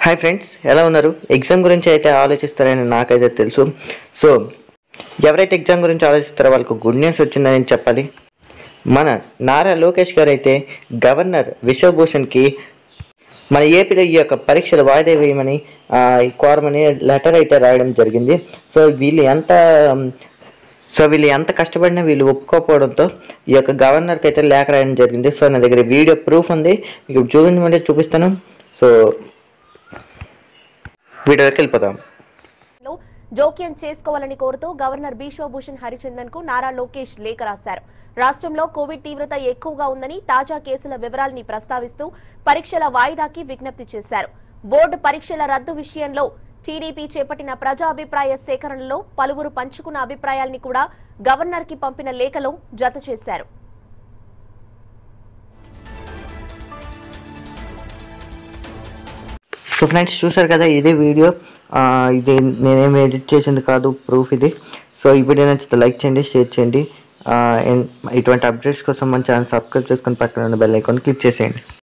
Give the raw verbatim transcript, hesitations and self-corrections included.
Hi friends, ఎలా ఉన్నారు? Exam గురించి అయితే ఆలోచిస్తారని నాకైతే తెలుసు. సో ఎవరైతే ఎగ్జామ్ గురించి ఆలోచిస్తారో వాళ్ళకు గుడ్ న్యూస్ వచ్చిందని చెప్పాలి. మన నారా లోకేష్ గారు అయితే గవర్నర్ విశ్వభూషణ్కి మన ఏపీలో ఈ యొక్క పరీక్షలు వాయిదా వేయమని కోరమని లెటర్ అయితే రాయడం జరిగింది. సో వీళ్ళు ఎంత సో వీళ్ళు ఎంత కష్టపడినా వీళ్ళు ఒప్పుకోకపోవడంతో ఈ యొక్క గవర్నర్కి అయితే లేఖ రాయడం జరిగింది. సో నా దగ్గర వీడియో ప్రూఫ్ ఉంది, మీకు చూపించమంటే చూపిస్తాను. సో వీడియోకి వెళ్ళిపోదాం. జోక్యం చేసుకోవాలని కోరుతూ గవర్నర్ బిశ్వభూషణ్ హరిచందన్ కు నారా లోకేష్ లేఖ రాశారు. రాష్ట్రంలో కోవిడ్ తీవ్రత ఎక్కువగా ఉందని, తాజా కేసుల వివరాలని ప్రస్తావిస్తూ పరీక్షల వాయిదాకి విజ్ఞప్తి చేశారు. బోర్డు పరీక్షల రద్దు విషయంలో టీడీపీ చేపట్టిన ప్రజాభిప్రాయ సేకరణలో పలువురు పంచుకున్న అభిప్రాయాల్ని కూడా గవర్నర్ కి పంపిన లేఖలో జత చేశారు. సో ఫ్రెండ్స్, చూసారు కదా, ఇదే వీడియో. ఇది నేనేమి ఎడిట్ చేసింది కాదు, ప్రూఫ్ ఇది. సో ఈ వీడియో నచ్చితే లైక్ చేయండి, షేర్ చేయండి. ఇటువంటి అప్డేట్స్ కోసం మన ఛానల్ సబ్స్క్రైబ్ చేసుకొని పక్కన ఉన్న బెల్ ఐకాన్ క్లిక్ చేసేయండి.